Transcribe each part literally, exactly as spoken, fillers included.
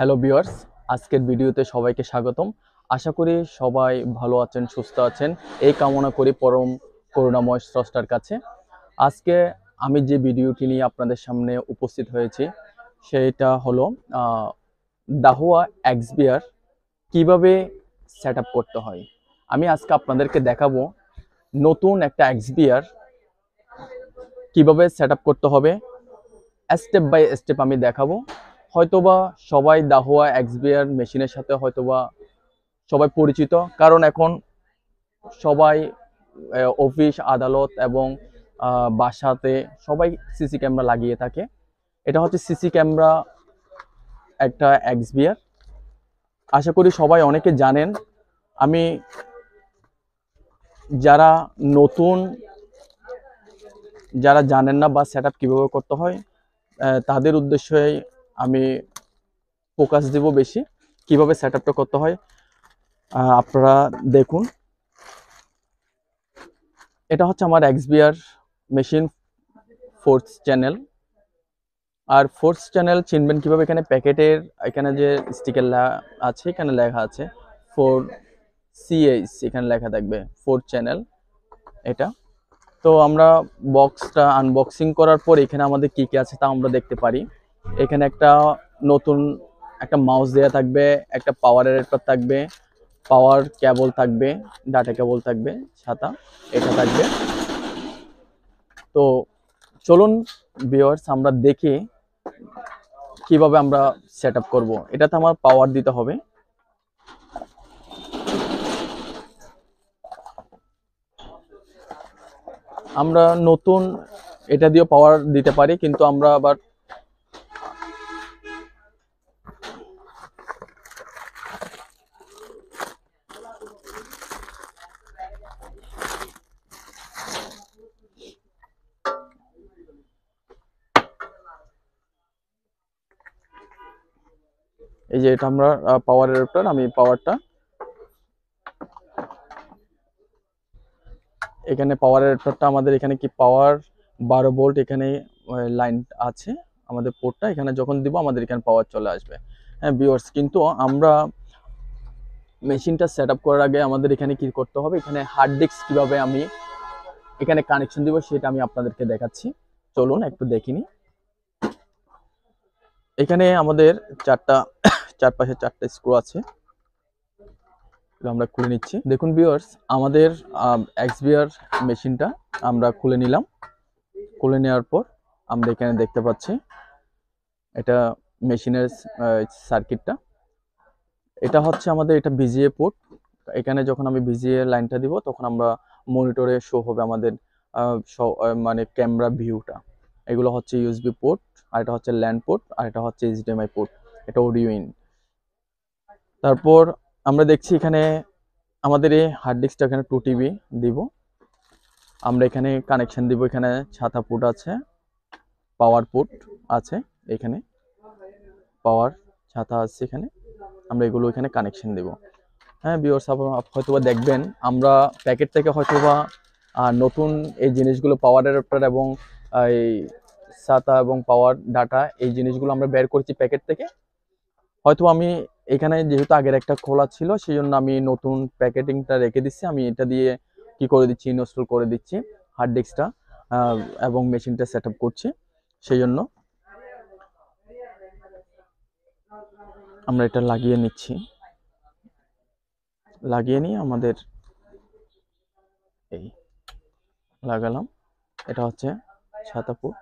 Hello viewers, আজকের ভিডিওতে সবাইকে স্বাগতম। আশা করি সবাই ভালো আছেন, সুস্থ আছেন, এই কামনা করি পরম করুণাময় স্রষ্টার কাছে। আজকে আমি যে ভিডিওটি নিয়ে আপনাদের সামনে উপস্থিত হয়েছি সেটা হলো দাহুয়া এক্সভিআর কিভাবে সেট আপ করতে হয়। আমি আজকে আপনাদেরকে দেখাবো নতুন একটা এক্সভিআর কিভাবে সেট আপ করতে হবে, স্টেপ বাই স্টেপ আমি দেখাবো। হয়তোবা সবাই দাহুয়া এক্সভিআর মেশিনের সাথে হয়তোবা সবাই পরিচিত, কারণ এখন সবাই অফিস আদালত এবং বাসাতে সবাই সিসি ক্যামেরা লাগিয়ে থাকে। এটা হচ্ছে সিসি ক্যামেরা একটা এক্সভিআর, আশা করি সবাই অনেকে জানেন। আমি যারা নতুন, যারা জানেন না বা সেট আপ কীভাবে করতে হয়, তাদের উদ্দেশ্যে আমি ফোকাস দেব বেশি, কিভাবে সেট আপটা করতে হয়। আপনারা দেখুন, এটা হচ্ছে আমার এক্সভিআর মেশিন ফোর্থ চ্যানেল। আর ফোর্থ চ্যানেল চিনবেন কিভাবে? এখানে প্যাকেটের এখানে যে স্টিকার আছে, এখানে লেখা আছে ফোর সিএইচ, এখানে লেখা থাকবে ফোর্থ চ্যানেল এটা। তো আমরা বক্সটা আনবক্সিং করার পর এখানে আমাদের কি কি আছে তা আমরা দেখতে পারি। এখানে একটা নতুন একটা মাউস দেওয়া থাকবে, একটা পাওয়ার অ্যাডাপ্টার থাকবে, পাওয়ার কেবল থাকবে, ডাটা কেবল থাকবে, ছাতা এটা থাকবে। তো চলুন ভিউয়ার্স, আমরা দেখি কিভাবে আমরা সেট আপ করবো। এটাতে আমার পাওয়ার দিতে হবে। আমরা নতুন এটা দিয়ে পাওয়ার দিতে পারি, কিন্তু আমরা আবার এই যে এটা আমরা পাওয়ার অ্যাডাপ্টার, আমি পাওয়ারটা এখানে পাওয়ার অ্যাডাপ্টারটা আমাদের এখানে কি পাওয়ার বারো ভোল্ট এখানে লাইন আছে আমাদের পোর্টটা, এখানে যখন দিব আমাদের এখানে পাওয়ার চলে আসবে। হ্যাঁ ভিউয়ার্স, কিন্তু আমরা মেশিনটা সেট আপ করার আগে আমাদের এখানে কি করতে হবে, এখানে হার্ড ডিস্ক কিভাবে আমি এখানে কানেকশন দিব সেটা আমি আপনাদেরকে দেখাচ্ছি। চলুন একটু দেখিনি। এখানে আমাদের চারটা চারপাশে চারটা স্ক্রু আছে, আমরা খুলে নিচ্ছি। দেখুন ভিউয়ার্স, আমাদের এক্সভিআর মেশিনটা আমরা খুলে নিলাম। খুলে নেওয়ার পর আমরা এখানে দেখতে পাচ্ছি এটা মেশিনের সার্কিটটা। এটা হচ্ছে আমাদের এটা ভিজিএ পোর্ট। এখানে যখন আমি ভিজিএ লাইনটা দিব তখন আমরা মনিটরে শো হবে আমাদের মানে ক্যামেরা ভিউটা। এগুলো হচ্ছে ইউএসবি পোর্ট, আর এটা হচ্ছে ল্যান্ড পোর্ট, আর এটা হচ্ছে এইচডিএমআই পোর্ট, এটা অডিও ইন। তারপর আমরা দেখছি এখানে আমাদের এই হার্ড ডিস্কটা এখানে টু টিবি দিব। আমরা এখানে কানেকশন দিব, এখানে ছাতা পোর্ট আছে, পাওয়ার পোর্ট আছে, এখানে পাওয়ার ছাতা আছে, এখানে আমরা এগুলো এখানে কানেকশন দেব। হ্যাঁ ভিউয়ার্স, হয়তোবা দেখবেন আমরা প্যাকেট থেকে হয়তোবা নতুন এই জিনিসগুলো পাওয়ার অ্যাডাপ্টার এবং এই ছাতা এবং পাওয়ার ডাটা এই জিনিসগুলো আমরা বের করছি প্যাকেট থেকে। হয়তো আমি এখানে যেহেতু আগের একটা খোলা ছিল সেই জন্য আমি নতুন প্যাকেটিংটা রেখে দিচ্ছি। আমি এটা দিয়ে কি করে দিচ্ছি, ইনস্টল করে দিচ্ছি হার্ড ডিস্কটা এবং মেশিনটা সেট আপ করছি। সেই জন্য আমরা এটা লাগিয়ে নিচ্ছি। লাগিয়ে নিয়ে আমাদের এই লাগালাম, এটা হচ্ছে ছাতা পোর্ট।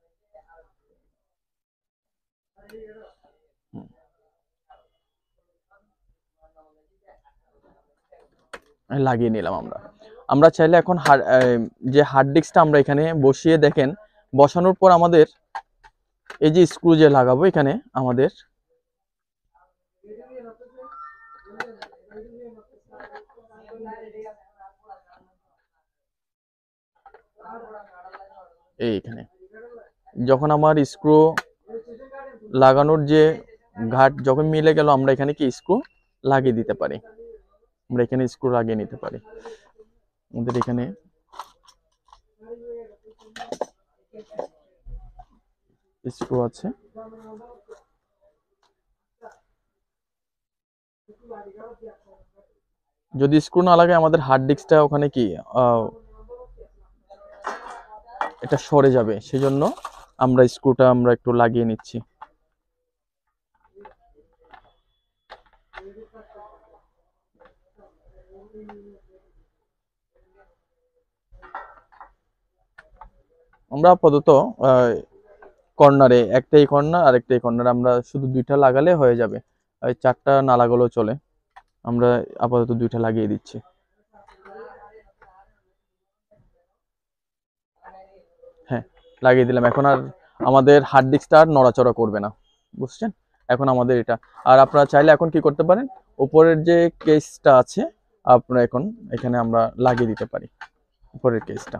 লাগিয়ে নিলাম আমরা। আমরা চাইলে এখন যে হার্ড ডিস্কটা আমরা এখানে বসিয়ে দেখেন, বসানোর পর আমাদের এই যে স্ক্রু যে লাগাবো এখানে আমাদের এইখানে যখন আমার স্ক্রু লাগানোর যে ঘাট যখন মিলে গেল, আমরা এখানে কি স্ক্রু লাগিয়ে দিতে পারি। আমরা এখানে স্ক্রু লাগিয়ে নিতে পারি। আমাদের এখানে স্ক্রু আছে, যদি স্ক্রু না লাগে আমাদের হার্ড ডিস্কটা ওখানে কি এটা সরে যাবে, সেজন্য আমরা স্ক্রুটা আমরা একটু লাগিয়ে নিচ্ছি। আমরা আপাতত কর্নারে একটাই কর্নার আর একটাই কর্নার আমরা শুধু দুইটা লাগালে হয়ে যাবে, এই চারটা না লাগালেও চলে। আমরা আপাতত দুইটা লাগিয়ে দিচ্ছি। হ্যাঁ, লাগিয়ে দিলাম। এখন আর আমাদের হার্ড ডিস্কটা আর নড়াচড়া করবে না, বুঝছেন? এখন আমাদের এটা, আর আপনারা চাইলে এখন কি করতে পারেন, উপরের যে কেসটা আছে আপনারা এখন এখানে আমরা লাগিয়ে দিতে পারি উপরের কেসটা।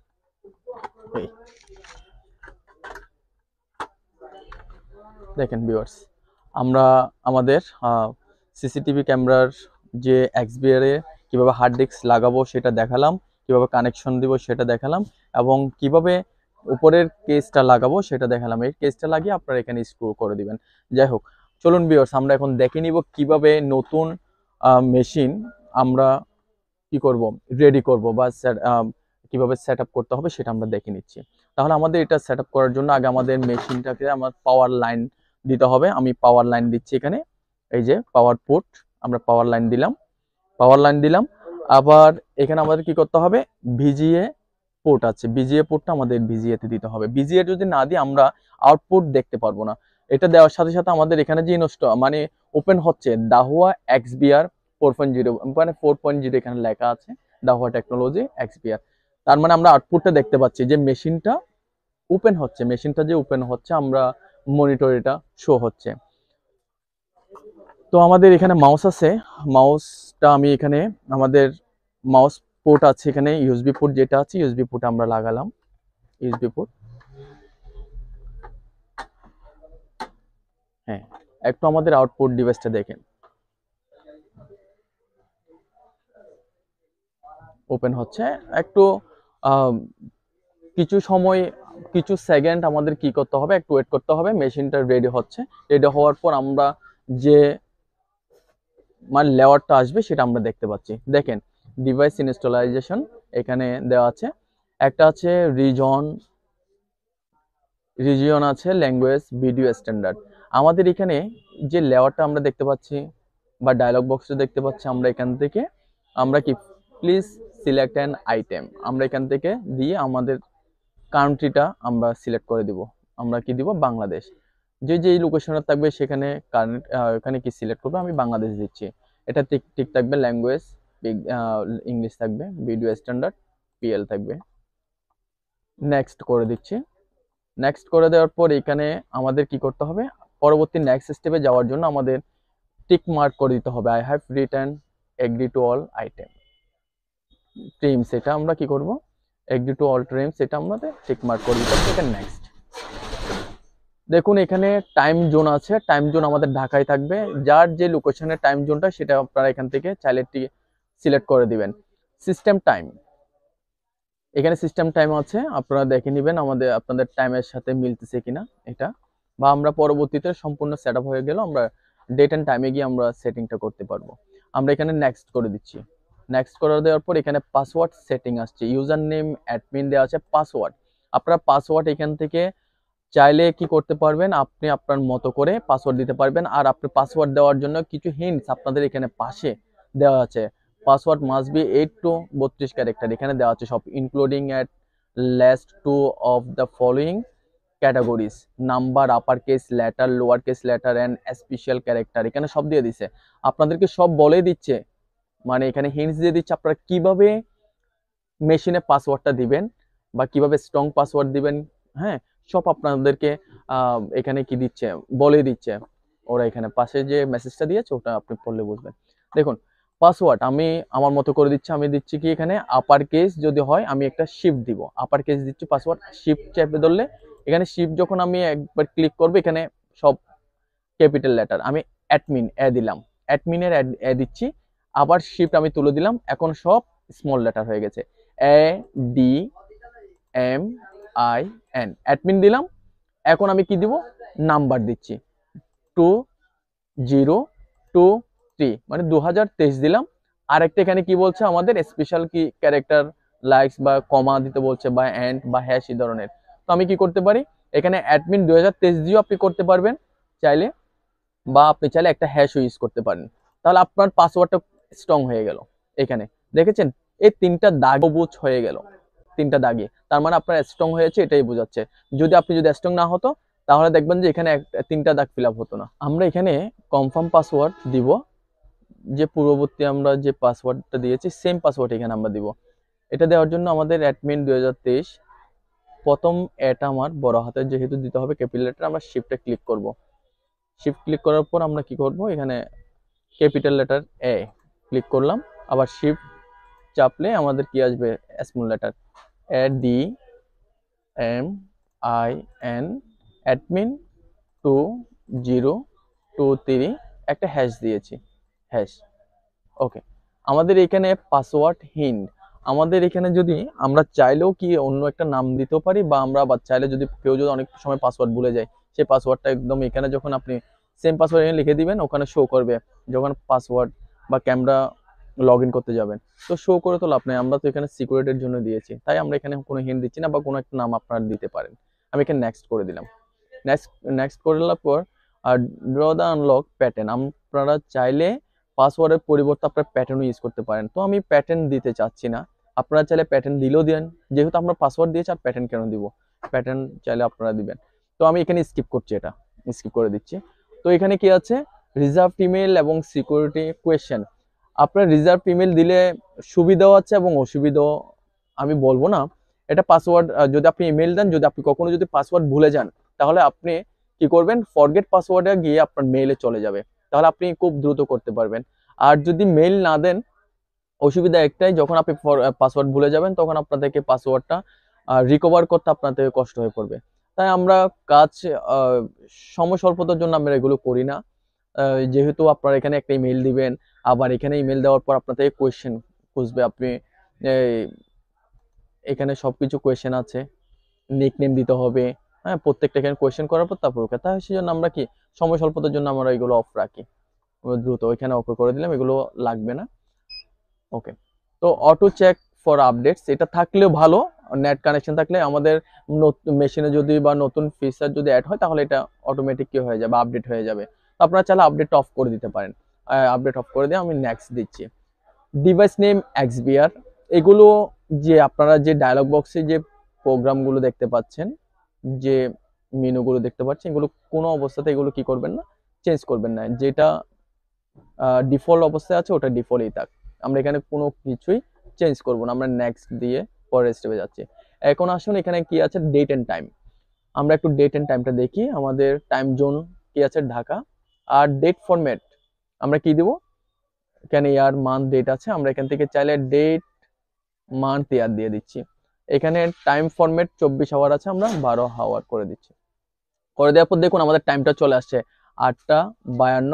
দেখেন ভিউয়ার্স, আমরা আমাদের সিসিটিভি ক্যামেরার যে এক্সভিআর এ কিভাবে হার্ড ডিস্ক লাগাবো সেটা দেখালাম, কিভাবে কানেকশন দিব সেটা দেখালাম, এবং কিভাবে উপরের কেসটা লাগাবো সেটা দেখালাম। এই কেসটা লাগিয়ে আপনারা এখানে স্ক্রু করে দিবেন। যাই হোক, চলুন ভিউয়ার্স আমরা এখন দেখে নিব কিভাবে নতুন মেশিন আমরা কি করব, রেডি করব বা কিভাবে সেট আপ করতে হবে সেটা আমরা দেখে নিচ্ছি। তাহলে আমাদের এটা সেট আপ করার জন্য আগে আমাদের মেশিনটাকে আমার পাওয়ার লাইন দিতে হবে। আমি পাওয়ার লাইন দিচ্ছি এখানে, এই যে পাওয়ার পোর্ট, আমরা পাওয়ার লাইন দিলাম, পাওয়ার লাইন দিলাম। আবার এখানে আমাদের কি করতে হবে, ভিজিএ পোর্ট আছে, ভিজিএ পোর্টটা আমাদের ভিজিএ তে দিতে হবে। ভিজিএ যদি না দিই আমরা আউটপুট দেখতে পারবো না। এটা দেওয়ার সাথে সাথে আমাদের এখানে যে ইনস্ট মানে ওপেন হচ্ছে Dahua XVR four point zero, মানে ফোর পয়েন্ট জিরো এখানে লেখা আছে দাহুয়া টেকনোলজি এক্সভিআর। তার মানে আমরা আউটপুটটা দেখতে পাচ্ছি যে মেশিনটা ওপেন হচ্ছে, মেশিনটা যে ওপেন হচ্ছে আমরা মনিটর এটা শো হচ্ছে। তো আমাদের এখানে মাউস আছে, মাউসটা আমি এখানে আমাদের মাউস পোর্ট আছে এখানে, ইউএসবি পোর্ট যেটা আছে ইউএসবি পোর্ট আমরা লাগালাম, ইউএসবি পোর্ট। হ্যাঁ, একটু আমাদের আউটপুট ডিভাইসটা দেখেন, ওপেন হচ্ছে। একটু কিছু সময় কিছু সেকেন্ড আমাদের কি করতে হবে, একটু ওয়েট করতে হবে, মেশিনটা রেডি হচ্ছে। রেডি হওয়ার পর আমরা যে মানে লেয়ারটা আসবে সেটা আমরা দেখতে পাচ্ছি। দেখেন ডিভাইস ইনস্টলাইজেশন এখানে দেওয়া আছে, একটা আছে রিজন, রিজিয়ন আছে ল্যাঙ্গুয়েজ, ভিডিও স্ট্যান্ডার্ড। আমাদের এখানে যে লেয়ারটা আমরা দেখতে পাচ্ছি বা ডায়লগ বক্সটা দেখতে পাচ্ছি, আমরা এখান থেকে আমরা কি প্লিজ সিলেক্ট অ্যান আইটেম, আমরা এখান থেকে দিয়ে আমাদের কান্ট্রিটা আমরা সিলেক্ট করে দিব। আমরা কি দিব, বাংলাদেশ। যে যে লোকেশনে থাকবে সেখানে কারেন্ট এখানে কি সিলেক্ট করবে, আমি বাংলাদেশ দিচ্ছি। এটা ঠিক ঠিক থাকবে, ল্যাঙ্গুয়েজ ইংলিশ থাকবে, ভিডিও স্ট্যান্ডার্ড পিএল থাকবে। নেক্সট করে দিচ্ছি। নেক্সট করে দেওয়ার পর এখানে আমাদের কি করতে হবে, পরবর্তী নেক্সট স্টেপে যাওয়ার জন্য আমাদের টিক মার্ক করে দিতে হবে, I have return agree to all item terms. এটা আমরা কি করব, এগ্রি টু অল ট্রিমস এটা আমাদের টিক মার্ক করে দিতে হবে। এখানে নেক্সট। দেখুন এখানে টাইম জোন আছে, টাইম জোন আমাদের ঢাকায় থাকবে। যার যে লোকেশনের টাইম জোনটা সেটা আপনারা এখান থেকে চাইলে সিলেক্ট করে দিবেন। সিস্টেম টাইম, এখানে সিস্টেম টাইম আছে, আপনারা দেখে নেবেন আমাদের আপনাদের টাইমের সাথে মিলতেছে কিনা এটা, বা আমরা পরবর্তীতে সম্পূর্ণ সেট আপ হয়ে গেল আমরা ডেট অ্যান্ড টাইমে গিয়ে আমরা সেটিংটা করতে পারবো। আমরা এখানে নেক্সট করে দিচ্ছি। নেক্সট করে দেওয়ার পর এখানে পাসওয়ার্ড সেটিং আসছে, ইউজার নেম অ্যাডমিন দেওয়া আছে, পাসওয়ার্ড আপনারা পাসওয়ার্ড এখান থেকে চাইলে কি করতে পারবেন, আপনি আপনার মতো করে পাসওয়ার্ড দিতে পারবেন। আর আপনি পাসওয়ার্ড দেওয়ার জন্য কিছু হিন্টস আপনাদের এখানে পাশে দেওয়া আছে। Password must be eight to বত্রিশ ক্যারেক্টার, এখানে দেওয়া আছে সব, including at last two of the following categories, number, upper case letter, lower case letter and special character, এখানে সব দিয়ে দিচ্ছে। আপনাদেরকে সব বলে দিচ্ছে, মানে এখানে হিন্টস দিয়ে দিচ্ছে আপনারা কিভাবে মেশিনে পাসওয়ার্ডটা দিবেন বা কিভাবে স্ট্রং পাসওয়ার্ড দিবেন। হ্যাঁ, সব আপনাদেরকে এখানে কি দিচ্ছে, বলে দিচ্ছে ওরা। এখানে পাশে যে মেসেজটা দিয়েছে ওটা আপনি পড়লে বুঝবেন। দেখুন পাসওয়ার্ড আমি আমার মতো করে দিচ্ছি, আমি দিচ্ছি কি এখানে আপার কেস যদি হয় আমি একটা শিফট দিব, আপার কেস দিচ্ছি পাসওয়ার্ড, শিফট চেপে ধরলে এখানে শিফট যখন আমি একবার ক্লিক করবো এখানে সব ক্যাপিটাল লেটার, আমি অ্যাডমিন এ দিলাম, অ্যাডমিনের এ দিচ্ছি, আবার শিফট আমি তুলে দিলাম, এখন সব স্মল লেটার হয়ে গেছে, A D M I N, admin দিলাম। এখন আমি কি দিব, নাম্বার দিচ্ছি টু জিরো টু থ্রি মানে দু হাজার তেইশ দিলাম। আর একটা এখানে কি বলছে আমাদের স্পেশাল কি ক্যারেক্টার লাইকস বা কমা দিতে বলছে বা এন্ড বা হ্যাশ এই ধরনের। তো আমি কি করতে পারি এখানে অ্যাডমিন দুই হাজার তেইশ দিয়েও আপনি করতে পারবেন চাইলে, বা আপনি চাইলে একটা হ্যাশও ইউজ করতে পারেন। তাহলে আপনার পাসওয়ার্ডটা স্ট্রং হয়ে গেল। এখানে দেখেছেন এই তিনটা দাগ বুঝ হয়ে গেল, তিনটা দাগে, তার মানে আপনার স্ট্রং হয়েছে এটাই বোঝাচ্ছে। যদি আপনি যদি স্ট্রং না হতো তাহলে দেখবেন যে এখানে তিনটা দাগ ফিল আপ হতো না। আমরা এখানে কনফার্ম পাসওয়ার্ড দিব, যে পূর্ববর্তী আমরা যে পাসওয়ার্ডটা দিয়েছি সেম পাসওয়ার্ড এখানে আমরা দিব। এটা দেওয়ার জন্য আমাদের অ্যাডমিন দুই হাজার তেইশ প্রথম এটা আমার বড় হাতের যেহেতু দিতে হবে ক্যাপিটাল লেটার, আমরা শিফটে ক্লিক করব। শিফট ক্লিক করার পর আমরা কি করব এখানে ক্যাপিটাল লেটার এ ক্লিক করলাম, আবার শিফট চাপলে আমাদের কি আসবে small letter A D M I N admin two zero two three একটা হ্যাশ দিয়েছি, হ্যাশ। ওকে, আমাদের এখানে পাসওয়ার্ড হিন্ট, আমাদের এখানে যদি আমরা চাইলেও কি অন্য একটা নাম দিতে পারি, বা আমরা আবার চাইলে যদি কেউ যদি অনেক সময় পাসওয়ার্ড ভুলে যায় সেই পাসওয়ার্ডটা একদম এখানে যখন আপনি সেম পাসওয়ার্ড এখানে লিখে দিবেন ওখানে শো করবে যখন পাসওয়ার্ড বা ক্যামেরা লগ ইন করতে যাবেন, তো শো করে তো লাভ নেই। আমরা তো এখানে সিকিউরিটির জন্য দিয়েছি, তাই আমরা এখানে কোনো হিন্ট দিচ্ছি না, বা কোনো একটা নাম আপনারা দিতে পারেন। আমি এখানে নেক্সট করে দিলাম। নেক্সট নেক্সট করে দেওয়ার পর আর ড্র দ্য আনলক প্যাটার্ন, আপনারা চাইলে পাসওয়ার্ডের পরিবর্তে আপনার প্যাটার্নও ইউজ করতে পারেন। তো আমি প্যাটার্ন দিতে চাচ্ছি না, আপনারা চাইলে প্যাটার্ন দিলেও দেন, যেহেতু আমরা পাসওয়ার্ড দিয়েছি আর প্যাটার্ন কেন দিব, প্যাটার্ন চাইলে আপনারা দিবেন। তো আমি এখানে স্কিপ করছি, এটা স্কিপ করে দিচ্ছি। তো এখানে কি আছে রিজার্ভ ইমেল এবং সিকিউরিটি কোয়েশ্চেন। আপনার রিজার্ভ ইমেল দিলে সুবিধাও আছে এবং অসুবিধাও আমি বলবো না। এটা পাসওয়ার্ড যদি আপনি ইমেল দেন, যদি আপনি কখনো যদি পাসওয়ার্ড ভুলে যান তাহলে আপনি কি করবেন ফরগেট পাসওয়ার্ডে গিয়ে আপনার মেইলে চলে যাবে, তাহলে আপনি খুব দ্রুত করতে পারবেন। আর যদি মেইল না দেন অসুবিধা একটাই, যখন আপনি পাসওয়ার্ড ভুলে যাবেন তখন আপনাদেরকে পাসওয়ার্ডটা রিকভার করতে আপনাদের কষ্ট হয়ে পড়বে। তাই আমরা কাজ সময় স্বল্পতার জন্য আমরা এগুলো করি না। যেহেতু আপনারা এখানে একটা ইমেল দিবেন, আবার এখানে ইমেল দেওয়ার পর আপনাদের কোয়েশ্চেন খুঁজবে, আপনি এখানে সবকিছু কোয়েশ্চেন আছে, নিকনেম দিতে হবে, হ্যাঁ প্রত্যেকটা এখানে কোয়েশ্চেন করার পর তারপর ওকে, তাই সেই জন্য আমরা কি সময় স্বল্পতার জন্য আমরা এগুলো অফ রাখি। দ্রুত ওইখানে ওকে করে দিলাম, এগুলো লাগবে না। ওকে, তো অটো চেক ফর আপডেটস এটা থাকলেও ভালো, নেট কানেকশন থাকলে আমাদের মেশিনে যদি বা নতুন ফিচার যদি অ্যাড হয় তাহলে এটা অটোমেটিক কি হয়ে যাবে আপডেট হয়ে যাবে। তো আপনারা চাইলে আপডেটটা অফ করে দিতে পারেন, আপডেট অফ করে দিয়ে আমি নেক্সট দিচ্ছি। Device name X V R, এগুলো যে আপনারা যে ডায়লগ বক্সে যে প্রোগ্রামগুলো দেখতে পাচ্ছেন, যে মেনুগুলো দেখতে পাচ্ছেন, এগুলো কোনো অবস্থাতে এগুলো কি করবেন না চেঞ্জ করবেন না, যেটা ডিফল্ট অবস্থায় আছে ওটা ডিফল্টই থাক, আমরা এখানে কোনো কিছুই চেঞ্জ করব না। আমরা নেক্সট দিয়ে পরের স্টেপে যাচ্ছি। এখন আসুন এখানে কি আছে ডেট এন্ড টাইম, আমরা একটু ডেট এন্ড টাইমটা দেখি। আমাদের টাইম জোন কি আছে ঢাকা, আর ডেট ফরম্যাট আমরা কি দিব এখানে ইয়ার মান্থ ডেট আছে, আমরা এখান থেকে চাইলে ডেট মান্থ ইয়ার দিয়ে দিচ্ছি। এখানে টাইম ফরম্যাট চব্বিশ আওয়ার আছে, আমরা বারো আওয়ার করে দিচ্ছি। করে দেওয়ার পর দেখুন আমাদের টাইমটা চলে আসছে আটটা বায়ান্ন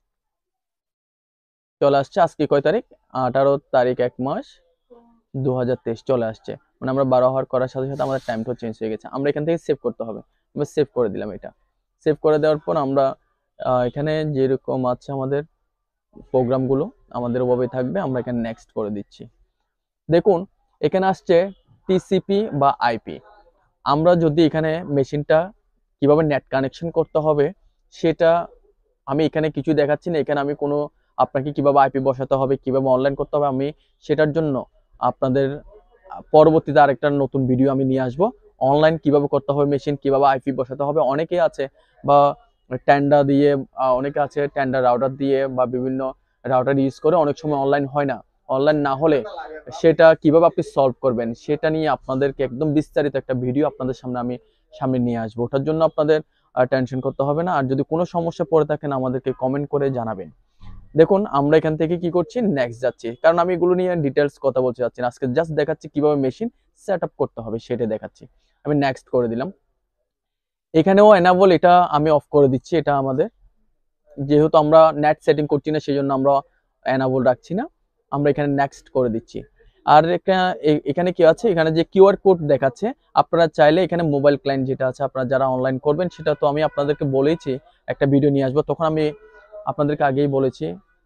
চলে আসছে। আজকে কয় তারিখ আঠারো তারিখ এক মাস দু হাজার তেইশ চলে আসছে, মানে আমরা বারো আওয়ার করার সাথে সাথে আমাদের টাইমটাও চেঞ্জ হয়ে গেছে। আমরা এখান থেকে সেভ করতে হবে, আমরা সেভ করে দিলাম। এটা সেভ করে দেওয়ার পর আমরা এখানে যেরকম আছে আমাদের প্রোগ্রামগুলো আমাদের ওভাবে থাকবে, আমরা এখানে নেক্সট করে দিচ্ছি। দেখুন এখানে আসছে টিসিপি বা আইপি, আমরা যদি এখানে মেশিনটা কিভাবে নেট কানেকশন করতে হবে সেটা আমি এখানে কিছু দেখাচ্ছি না। এখানে আমি কোনো আপনাকে কিভাবে আইপি বসাতে হবে কিভাবে অনলাইন করতে হবে আমি সেটার জন্য আপনাদের পরবর্তীতে আরেকটা নতুন ভিডিও আমি নিয়ে আসবো। অনলাইন কিভাবে করতে হবে মেশিন কিভাবে আইপি বসাতে হবে, অনেকে আছে বা ট্যান্ডার দিয়ে অনেকে আছে ট্যান্ডার রাউটার দিয়ে বা বিভিন্ন রাউটার ইউজ করে অনেক সময় অনলাইন হয় না। অনলাইন না হলে সেটা কিভাবে আপনি সলভ করবেন সেটা নিয়ে আপনাদেরকে একদম বিস্তারিত একটা ভিডিও আপনাদের সামনে আমি সামনে নিয়ে আসবো, ওটার জন্য আপনাদের টেনশন করতে হবে না। আর যদি কোনো সমস্যা পড়ে থাকেন আমাদেরকে কমেন্ট করে জানাবেন। দেখুন আমরা এখান থেকে কি করছি নেক্সট যাচ্ছি, কারণ আমি এগুলো নিয়ে ডিটেলস কথা বলতে যাচ্ছি না, আজকে জাস্ট দেখাচ্ছি কিভাবে মেশিন সেট আপ করতে হবে সেটা দেখাচ্ছি। আমি নেক্সট করে দিলাম। এখানেও এনাবল এটা আমি অফ করে দিচ্ছি, এটা আমাদের যেহেতু আমরা নেট সেটিং করছি না সেই জন্য আমরা এনাবল রাখছি না, আমরা এখানে নেক্সট করে দিচ্ছি। আর এখানে কি আছে এখানে যে কিউআর কোড দেখাচ্ছে, আপনারা চাইলে এখানে মোবাইল ক্লায়েন্ট যেটা আছে আপনারা যারা অনলাইন করবেন সেটা তো আমি আপনাদেরকে বলেইছি একটা ভিডিও নিয়ে আসবো, তখন আমি আপনাদেরকে আগেই বলেছি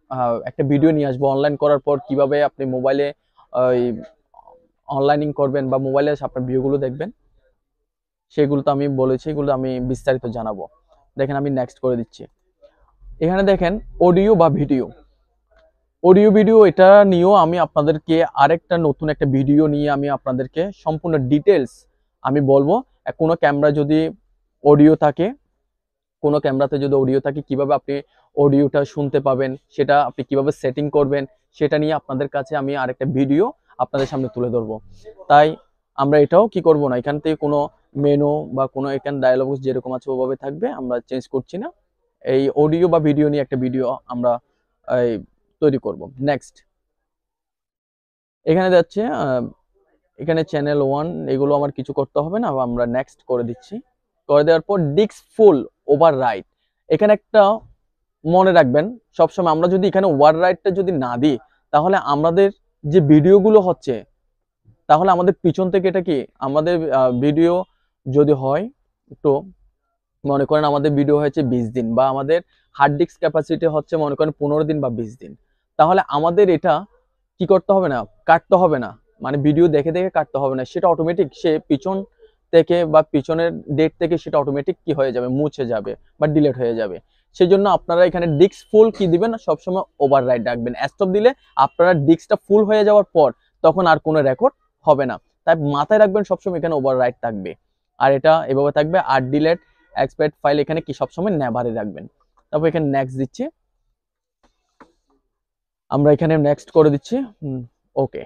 একটা ভিডিও নিয়ে আসবো অনলাইন করার পর কিভাবে আপনি মোবাইলে অনলাইনিং করবেন বা মোবাইলে আপনার ভিডিওগুলো দেখবেন, সেগুলো তো আমি বলেছি, এগুলো আমি বিস্তারিত জানাবো। দেখেন আমি নেক্সট করে দিচ্ছি। এখানে দেখেন অডিও বা ভিডিও, অডিও ভিডিও এটা নিয়েও আমি আপনাদেরকে আরেকটা নতুন একটা ভিডিও নিয়ে আমি আপনাদেরকে সম্পূর্ণ ডিটেলস আমি বলবো। কোনো ক্যামেরা যদি অডিও থাকে, কোনো ক্যামেরাতে যদি অডিও থাকে কিভাবে আপনি অডিওটা শুনতে পাবেন, সেটা আপনি কিভাবে সেটিং করবেন, সেটা নিয়ে আপনাদের কাছে আমি আরেকটা ভিডিও আপনাদের সামনে তুলে ধরবো। তাই আমরা এটাও কি করব না, এখান থেকে কোনো মেনু বা কোনো এখানে ডায়ালগ যেরকম আছে ওভাবে থাকবে, আমরা চেঞ্জ করছি না। এই অডিও বা ভিডিও নিয়ে একটা ভিডিও আমরা এই তৈরি করব। নেক্সট এখানে যাচ্ছে, এখানে চ্যানেল ওয়ান, এগুলো আমার কিছু করতে হবে না, আমরা নেক্সট করে দিচ্ছি। করে দেওয়ার পর ডিস্ক ফুল ওভার রাইট, এখানে একটা মনে রাখবেন সবসময়, আমরা যদি এখানে ওভার রাইটটা যদি না দিই, তাহলে আমাদের যে ভিডিওগুলো হচ্ছে, তাহলে আমাদের পিছন থেকে এটা কি আমাদের ভিডিও যদি হয় একটু, মনে করেন আমাদের ভিডিও হয়েছে বিশ দিন, বা আমাদের হার্ড ডিস্ক ক্যাপাসিটি হচ্ছে মনে করেন পনেরো দিন বা বিশ দিন, তাহলে আমাদের এটা কি করতে হবে না, কাটতে হবে না, মানে ভিডিও দেখে দেখে কাটতে হবে না, সেটা অটোমেটিক সে পিছন থেকে বা পিছনের ডেট থেকে সেটা অটোমেটিক কি হয়ে যাবে, মুছে যাবে বা ডিলিট হয়ে যাবে। সেই জন্য আপনারা এখানে ডিস্ক ফুল কি দিবেন, সবসময় ওভার রাইট রাখবেন। স্টপ দিলে আপনারা ডিস্কটা ফুল হয়ে যাওয়ার পর তখন আর কোনো রেকর্ড হবে না, তাই মাথায় রাখবেন সবসময় এখানে ওভার রাইট থাকবে। আর এটা এভাবে থাকবে। আর ডিলেট এক্সপেক্ট ফাইল এখানে কি সবসময় নেভারে রাখবেন। তারপর এখানে নেক্সট দিচ্ছি, আমরা এখানে নেক্সট করে দিচ্ছি। Okay,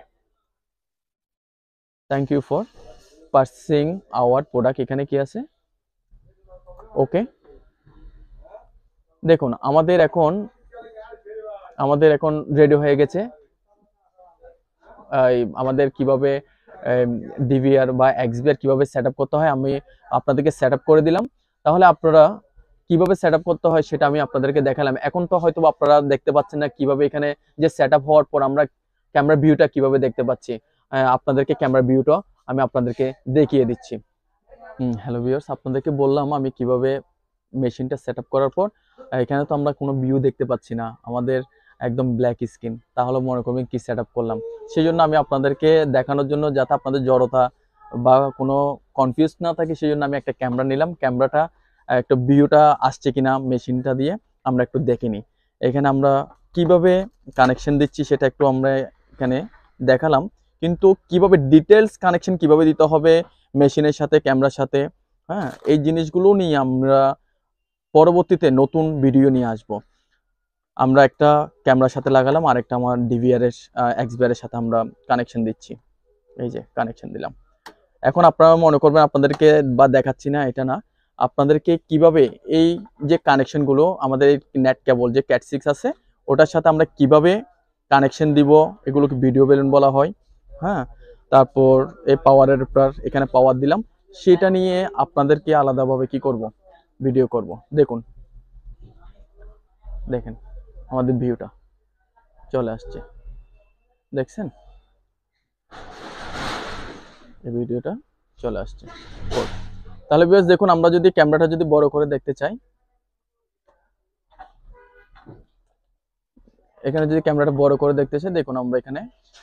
thank you for purchasing our product, এখানে কি আছে ওকে। দেখুন আমাদের এখন আমাদের এখন রেডি হয়ে গেছে আমাদের কিভাবে ডিভিআর বা এক্সভিআর কিভাবে সেটআপ করতে হয়, আমি আপনাদেরকে সেটআপ করে দিলাম। তাহলে আপনারা কিভাবে সেটআপ করতে হয় সেটা আমি আপনাদেরকে দেখালাম। এখন তো হয়তো আপনারা দেখতে পাচ্ছেন না কিভাবে এখানে যে সেটআপ হওয়ার পর আমরা ক্যামেরা ভিউটা কিভাবে দেখতে পাচ্ছি, আপনাদেরকে ক্যামেরা ভিউটা আমি আপনাদেরকে দেখিয়ে দিচ্ছি। হুম হ্যালো ভিউয়ার্স, আপনাদেরকে বললাম আমি কিভাবে মেশিনটা সেটআপ করার পর এখানে তো আমরা কোনো ভিউ দেখতে পাচ্ছি না, আমাদের একদম ব্ল্যাক স্ক্রিন, তাহলে মনে করবেন কি সেটআপ করলাম। সেই জন্য আমি আপনাদেরকে দেখানোর জন্য, যাতে আপনাদের জড়তা বা কোনো কনফিউজ না থাকে, সেই জন্য আমি একটা ক্যামেরা নিলাম। ক্যামেরাটা একটা ভিউটা আসছে কিনা মেশিনটা দিয়ে আমরা একটু দেখে নিই। এখানে আমরা কিভাবে কানেকশন দিচ্ছি সেটা একটু আমরা এখানে দেখালাম, কিন্তু কিভাবে ডিটেলস কানেকশন কিভাবে দিতে হবে মেশিনের সাথে ক্যামেরার সাথে, হ্যাঁ এই জিনিসগুলো নিয়ে আমরা পরবর্তীতে নতুন ভিডিও নিয়ে আসব। আমরা একটা ক্যামেরার সাথে লাগালাম, আরেকটা আমার ডিভিআর এর এক্সভিআর এর সাথে আমরা কানেকশন দিচ্ছি। এই যে কানেকশন দিলাম। এখন আপনারা মনে করবেন আপনাদেরকে বা দেখাচ্ছি না, এটা না, আপনাদেরকে কিভাবে এই যে কানেকশনগুলো আমাদের নেট কেবল যে ক্যাট সিক্স আছে ওটার সাথে আমরা কিভাবে কানেকশন দিব, এগুলোকে ভিডিও বেলুন বলা হয়। হ্যাঁ, তারপর এই পাওয়ারের উপর এখানে পাওয়ার দিলাম, সেটা নিয়ে আপনাদেরকে আলাদাভাবে কি করব, ভিডিও করব। দেখুন, দেখেন আমাদের ভিউটা চলে আসছে, দেখছেন এই ভিডিওটা চলে আসছে। তাহলে ভিউয়ার্স দেখুন, আমরা যদি ক্যামেরাটা যদি বড় করে দেখতে চাই, এখানে যদি ক্যামেরাটা বড় করে দেখতে চাই, দেখুন আমরা এখানে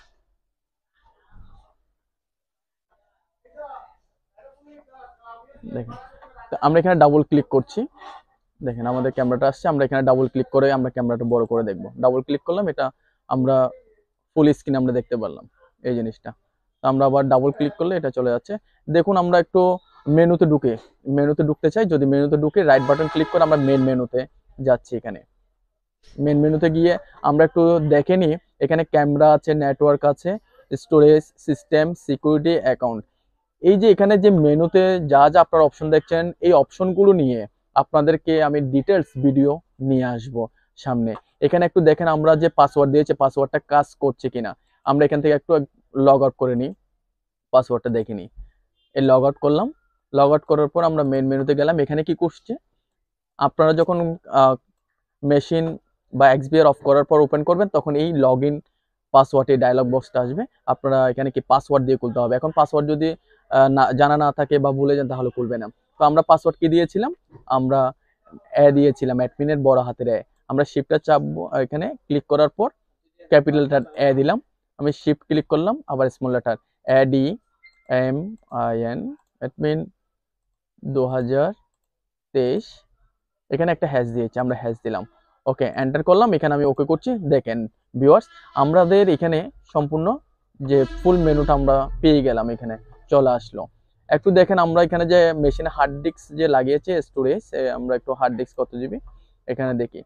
দেখেন, আমরা এখানে ডাবল ক্লিক করছি, দেখেন আমাদের ক্যামেরাটা আসছে, আমরা এখানে ডাবল ক্লিক করে আমরা ক্যামেরাটা বড় করে দেখব। ডাবল ক্লিক করলাম, এটা আমরা ফুল স্ক্রিন আমরা দেখতে পারলাম এই জিনিসটা। আমরা আবার ডাবল ক্লিক করলে এটা চলে যাচ্ছে। দেখুন আমরা একটু মেনুতে ঢুকে মেনুতে ঢুকতে চাই, যদি মেনুতে ঢুকে রাইট বাটন ক্লিক করে আমরা মেন মেনুতে যাচ্ছি। এখানে মেন মেনুতে গিয়ে আমরা একটু দেখে নিই, এখানে ক্যামেরা আছে, নেটওয়ার্ক আছে, স্টোরেজ, সিস্টেম, সিকিউরিটি, অ্যাকাউন্ট। এই যে এখানে যে মেনুতে যা যা আপনারা অপশন দেখছেন, এই অপশনগুলো নিয়ে আপনাদেরকে আমি ডিটেলস ভিডিও নিয়ে আসব সামনে। এখানে একটু দেখেন আমরা যে পাসওয়ার্ড দিয়েছি পাসওয়ার্ডটা কাজ করছে কিনা, আমরা এখান থেকে একটু লগ আউট করে নিই, পাসওয়ার্ডটা দেখে নিই। এই লগ আউট করলাম, লগ আউট করার পর আমরা মেন মেনুতে গেলাম। এখানে কি করছে, আপনারা যখন মেশিন বা এক্সভিআর অফ করার পর ওপেন করবেন তখন এই লগ ইন পাসওয়ার্ড এই ডায়লগ বক্সটা আসবে, আপনারা এখানে কি পাসওয়ার্ড দিয়ে খুলতে হবে। এখন পাসওয়ার্ড যদি না জানা না থাকে বা ভুলে যান তাহলে খুলবে না। তো আমরা পাসওয়ার্ড কি দিয়েছিলাম, আমরা এ দিয়েছিলাম অ্যাডমিনের বড় হাতের এ, আমরা শিফটটা চাপবো, এখানে ক্লিক করার পর ক্যাপিটাল লেটার এ দিলাম, আমি শিফট ক্লিক করলাম, আবার small letter A D M I N, that mean দু হাজার তেইশ, এখানে একটা হ্যাশ দিয়েছি, আমরা হ্যাশ দিলাম, ওকে এন্টার করলাম, এখানে আমি ওকে করছি। দেখেন ভিউয়ার্স, আমাদের এখানে সম্পূর্ণ যে ফুল মেনুটা আমরা পেয়ে গেলাম, এখানে চলে আসলো। একটু দেখেন আমরা এখানে যে মেশিনে হার্ড ডিস্ক যে লাগিয়েছে স্টোরেজ, আমরা একটু হার্ড ডিস্ক কত জিবি এখানে দেখি।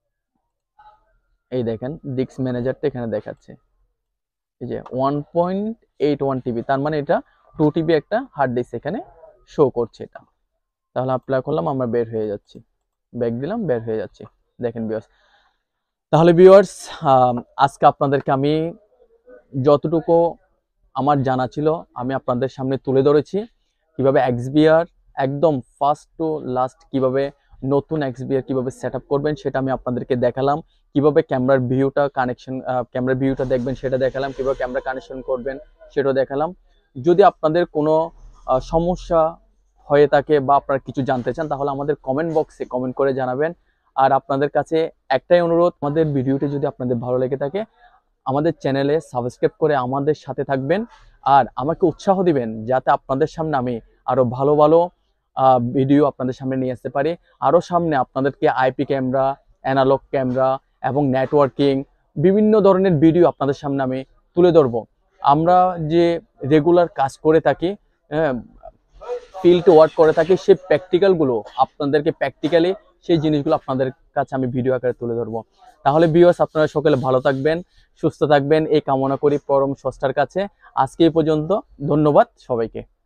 এই দেখেন ডিস্ক ম্যানেজারটা এখানে দেখাচ্ছে, এই যে one point eight one TB, তার মানে এটা টু টিবি একটা হার্ড ডিস্ক এখানে শো করছে এটা। তাহলে অ্যাপ্লাই করলাম, আমরা বের হয়ে যাচ্ছি, ব্যাক দিলাম, বের হয়ে যাচ্ছি। দেখেন ভিউয়ার্স, তাহলে ভিউয়ার্স আজকে আপনাদেরকে আমি যতটুকু আমার জানা ছিল আমি আপনাদের সামনে তুলে ধরেছি, কিভাবে এক্সভিআর একদম ফার্স্ট টু লাস্ট কিভাবে নতুন এক্সভিআর কিভাবে সেট আপ করবেন সেটা আমি আপনাদেরকে দেখালাম, কিভাবে ক্যামেরার ভিউটা কানেকশন ক্যামেরার ভিউটা দেখবেন সেটা দেখালাম, কিভাবে ক্যামেরা কানেকশন করবেন সেটাও দেখালাম। যদি আপনাদের কোনো সমস্যা হয়ে থাকে বা আপনারা কিছু জানতে চান তাহলে আমাদের কমেন্ট বক্সে কমেন্ট করে জানাবেন। আর আপনাদের কাছে একটাই অনুরোধ, আমাদের ভিডিওটি যদি আপনাদের ভালো লেগে থাকে আমাদের চ্যানেলে সাবস্ক্রাইব করে আমাদের সাথে থাকবেন, আর আমাকে উৎসাহ দিবেন যাতে আপনাদের সামনে আমি আরো ভালো ভালো ভিডিও আপনাদের সামনে নিয়ে আসতে পারি। আরো সামনে আপনাদেরকে আইপি ক্যামেরা, অ্যানালগ ক্যামেরা এবং নেটওয়ার্কিং বিভিন্ন ধরনের ভিডিও আপনাদের সামনে আমি তুলে ধরবো। আমরা যে রেগুলার কাজ করে থাকি, ফিল্ড ওয়ার্ক করে থাকি, সেই প্র্যাকটিক্যালগুলো আপনাদেরকে প্র্যাকটিক্যালি সেই জিনিসগুলো আপনাদের কাছে আমি ভিডিও আকারে তুলে ধরবো। তাহলে ভিউয়ার্স আপনারা সকলে ভালো থাকবেন, সুস্থ থাকবেন এই কামনা করি পরম স্রষ্টার কাছে। আজকে এই পর্যন্ত, ধন্যবাদ সবাইকে।